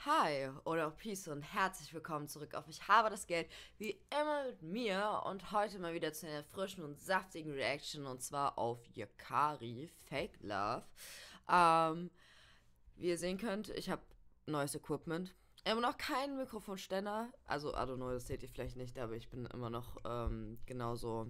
Hi oder auch Peace und herzlich willkommen zurück auf Ich habe das Geld, wie immer mit mir und heute mal wieder zu einer frischen und saftigen Reaction und zwar auf Yakari Fake Love. Ähm, Wie ihr sehen könnt, ich habe neues Equipment. Immer noch keinen Mikrofonständer, also I don't know, das seht ihr vielleicht nicht, aber ich bin immer noch genauso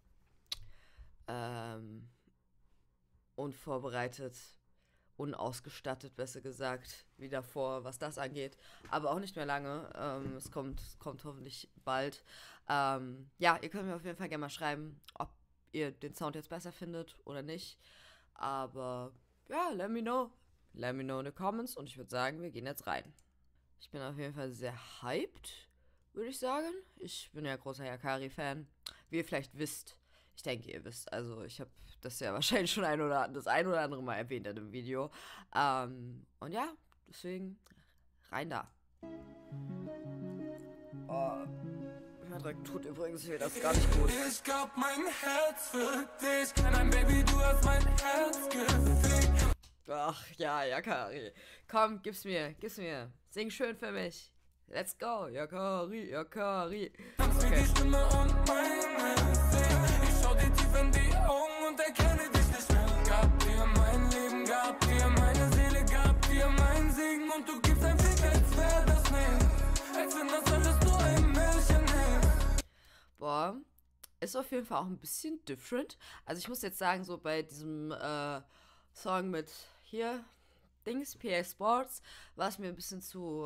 ähm, unvorbereitet, unausgestattet, besser gesagt, wie davor, was das angeht. Aber auch nicht mehr lange. Es kommt hoffentlich bald. Ja, ihr könnt mir auf jeden Fall gerne mal schreiben, ob ihr den Sound jetzt besser findet oder nicht. Aber ja, let me know. Let me know in the comments. Und ich würde sagen, wir gehen jetzt rein. Ich bin auf jeden Fall sehr hyped, würde ich sagen. Ich bin ja großer Yakari-Fan. Wie ihr vielleicht wisst. Ich denke, ihr wisst. Also, ich habe das ja wahrscheinlich schon das ein oder andere Mal erwähnt in dem Video. Und ja, deswegen rein da. Oh, mein tut übrigens weh, das ist gar nicht gut. Ich gab mein Herz für dich. Nein, Baby, du hast mein Herz gefickt. Ach ja, Yakari. Komm, gib's mir, gib's mir. Sing schön für mich. Let's go, Yakari, Yakari. Kannst mir die Stimme und meine Seele. Ich schau dir tief in die Augen und erkenne dich nicht mehr. Gab dir mein Leben, gab dir meine Seele, gab dir meinen Segen und du gibst ein Fick, als wär das nicht. Als wenn das alles nur ein Märchen ist. Boah, ist auf jeden Fall auch ein bisschen different. Also ich muss jetzt sagen, so bei diesem Song mit hier, Dings, PA Sports, war es mir ein bisschen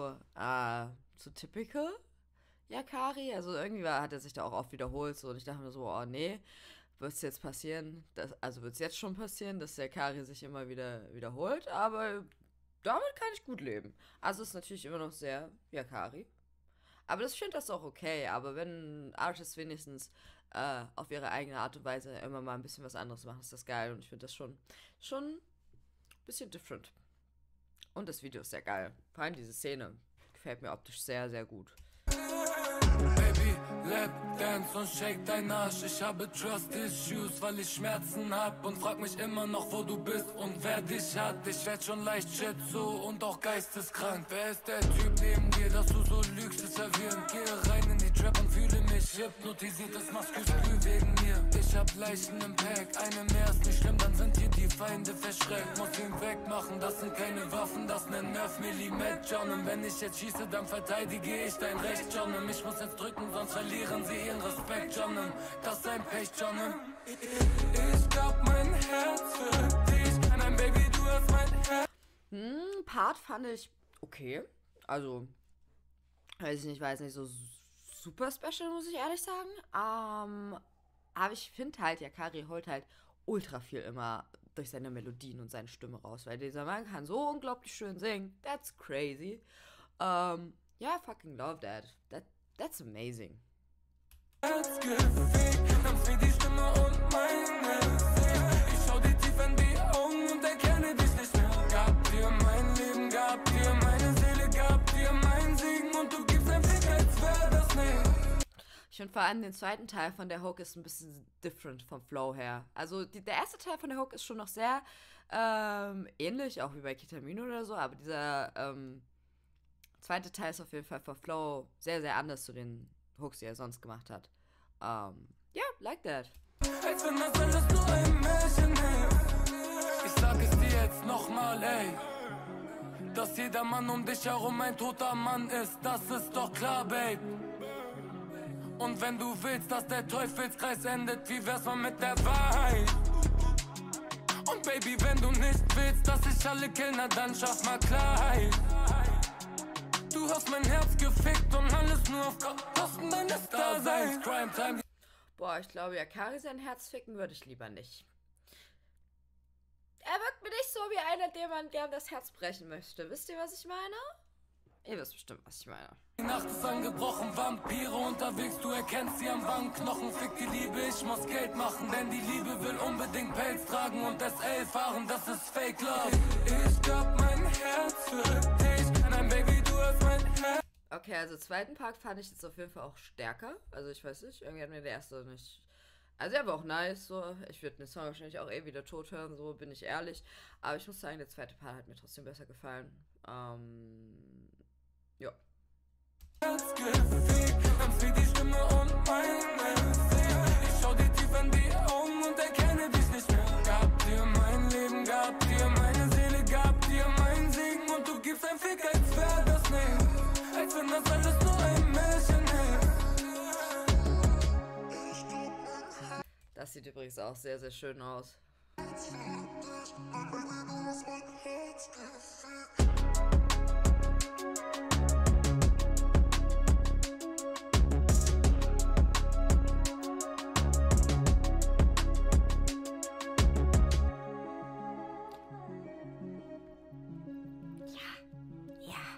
zu typical, Yakari. Also irgendwie hat er sich da auch oft wiederholt so und ich dachte mir so, oh nee, wird es jetzt passieren, also wird es jetzt schon passieren, dass Yakari sich immer wieder wiederholt, aber damit kann ich gut leben. Also ist natürlich immer noch sehr Yakari. Aber ich finde das auch okay. Aber wenn Artists wenigstens auf ihre eigene Art und Weise immer mal ein bisschen was anderes machen, ist das geil. Und ich finde das schon ein bisschen different. Und das Video ist sehr geil. Vor allem diese Szene gefällt mir optisch sehr, sehr gut. Baby, Lap Dance und shake dein Arsch. Ich habe Trust Issues, weil ich Schmerzen hab und frag mich immer noch, wo du bist und wer dich hat. Ich werd schon leicht Schizo und auch geisteskrank. Wer ist der Typ neben dir, dass du so lügst, ist verwirrend. Gehe rein in die Trap und fühle mich hypnotisiert, das machst du wegen mir. Ich hab Leichen im Pack, eine mehr ist nicht schlimm, dann sind hier die Feinde verschreckt. Muss ihn wegmachen, das sind keine Waffen, das sind 9 mm John. Und wenn ich jetzt schieße, dann verteidige ich dein Recht, John. Ich muss jetzt drücken, sonst verlieren sie ihren Respekt, John. Das ist ein Pech, John. Ich gab mein Herz für dich. Nein, Baby, du hast mein Herz. Part fand ich okay. Also, weiß nicht, so super special, muss ich ehrlich sagen. Aber ich finde halt, Yakari holt halt ultra viel immer durch seine Melodien und seine Stimme raus, weil dieser Mann kann so unglaublich schön singen. That's crazy. Yeah, I fucking love that. That's amazing. Herz gefickt, nimmst mir die Stimme und meine Seele. Ich schau dir tief in die Augen und erkenne dich nicht mehr. Gab dir mein Leben, gab dir meine Seele, gab dir meinen Segen und du gibst ein Fick, als wär das nicht. Ich finde vor allem den zweiten Teil von der Hook ist ein bisschen different vom Flow her. Also der erste Teil von der Hook ist schon noch sehr ähnlich, auch wie bei Ketamine oder so, aber dieser zweite Teil ist auf jeden Fall vom Flow sehr, sehr anders zu den Hooks, die er sonst gemacht hat. Yeah, like that. Als wenn das alles nur ein Märchen ist. Ich sag es dir jetzt nochmal, ey. Dass jeder Mann um dich herum ein toter Mann ist, das ist doch klar, Babe. Und wenn du willst, dass der Teufelskreis endet, wie wär's mal mit der Wahrheit? Und Baby, wenn du nicht willst, dass ich alle kill, na dann schaff mal Klarheit. Du hast mein Herz gefickt und alles nur auf Kosten deines Daseins. Crime Time. Boah, ich glaube, Yakari sein Herz ficken würde ich lieber nicht. Er wirkt mir nicht so wie einer, dem man gern das Herz brechen möchte. Wisst ihr, was ich meine? Ihr wisst bestimmt, was ich meine. Die Nacht ist angebrochen, Vampire unterwegs, du erkennst sie am Wangenknochen. Fick die Liebe, ich muss Geld machen, denn die Liebe will unbedingt Pelz tragen und SL fahren, das ist Fake Love. Ich gab mein Herz für dich, nein Baby, du hast mein Herz. Okay, also zweiten Part fand ich jetzt auf jeden Fall auch stärker. Also ich weiß nicht, irgendwie hat mir der erste nicht... Also er war auch nice, so. Ich würde den Song wahrscheinlich auch wieder tot hören, so bin ich ehrlich. Aber ich muss sagen, der zweite Part hat mir trotzdem besser gefallen. sieht übrigens auch sehr, sehr schön aus. Ja,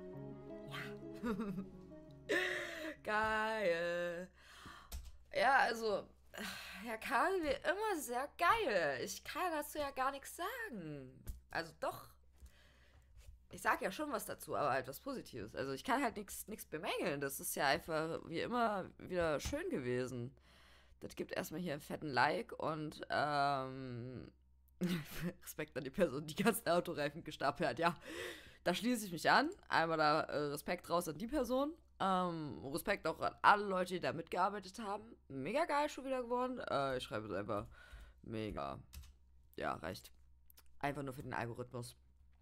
ja. Geil. Ja, also, Herr Karl, wie immer sehr geil. Ich kann dazu ja gar nichts sagen. Also doch, ich sag ja schon was dazu, aber halt was Positives. Also ich kann halt nichts bemängeln. Das ist ja einfach wie immer wieder schön gewesen. Das gibt erstmal hier einen fetten Like und Respekt an die Person, die ganzen Autoreifen gestapelt hat. Ja, da schließe ich mich an. Einmal da Respekt raus an die Person. Respekt auch an alle Leute, die da mitgearbeitet haben. Mega geil schon wieder geworden. Ich schreibe es einfach mega. Ja, reicht. Einfach nur für den Algorithmus.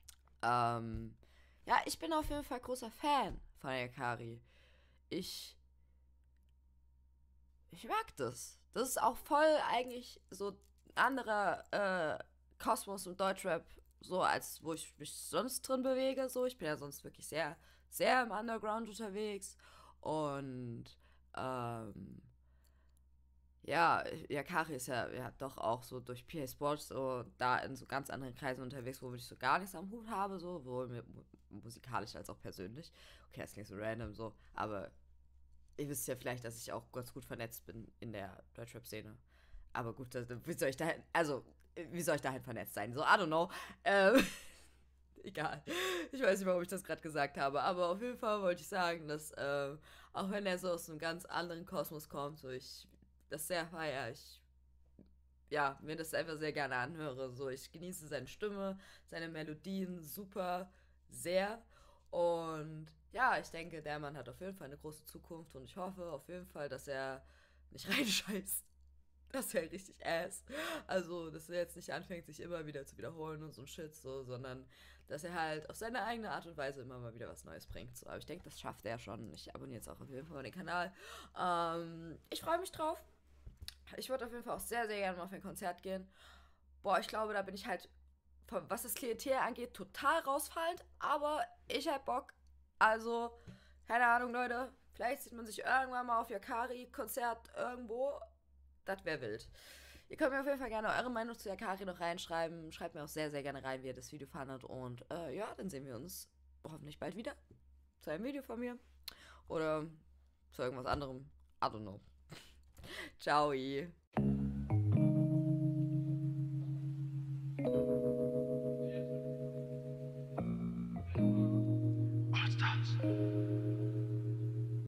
Ja, ich bin auf jeden Fall großer Fan von Yakari. Ich, ich mag das. Das ist auch voll eigentlich so ein anderer Kosmos und Deutschrap, so als wo ich mich sonst drin bewege. So, ich bin ja sonst wirklich sehr, sehr im Underground unterwegs. Und ähm, ja, Yakari ist ja doch auch so durch PA Sports so da in so ganz anderen Kreisen unterwegs, wo ich so gar nichts am Hut habe, so, sowohl musikalisch als auch persönlich. Okay, das klingt so random so, aber ihr wisst ja vielleicht, dass ich auch ganz gut vernetzt bin in der Deutschrap-Szene. Aber gut, wie soll ich dahin, also, wie soll ich dahin vernetzt sein? So, I don't know. Egal. Ich weiß nicht, warum ich das gerade gesagt habe, aber auf jeden Fall wollte ich sagen, dass, auch wenn er so aus einem ganz anderen Kosmos kommt, so ich das sehr feiere, ich, ja, mir das einfach sehr gerne anhöre, so ich genieße seine Stimme, seine Melodien super sehr und ja, ich denke, der Mann hat auf jeden Fall eine große Zukunft und ich hoffe auf jeden Fall, dass er nicht reinscheißt. Das wäre richtig ass. Also, dass er jetzt nicht anfängt, sich immer wieder zu wiederholen und so ein Shit, so, sondern dass er halt auf seine eigene Art und Weise immer mal wieder was Neues bringt. So. Aber ich denke, das schafft er schon. Ich abonniere jetzt auch auf jeden Fall den Kanal. Ich freue mich drauf. Ich würde auf jeden Fall auch sehr, sehr gerne mal auf ein Konzert gehen. Boah, ich glaube, da bin ich halt, was das Klientel angeht, total rausfallend. Aber ich hab Bock. Also, keine Ahnung, Leute. Vielleicht sieht man sich irgendwann mal auf Yakari-Konzert irgendwo. Das wäre wild. Ihr könnt mir auf jeden Fall gerne eure Meinung zu Yakari noch reinschreiben. Schreibt mir auch sehr, sehr gerne rein, wie ihr das Video fandet. Und ja, dann sehen wir uns hoffentlich bald wieder. Zu einem Video von mir. Oder zu irgendwas anderem. I don't know. Ciao.